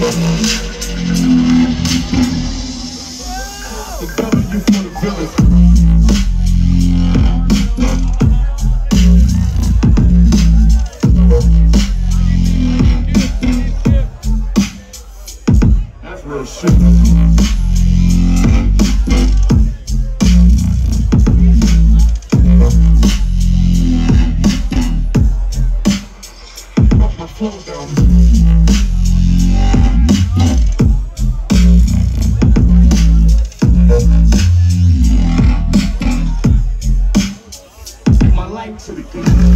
W for the villain. That's real shit. My flow down. My life to the good.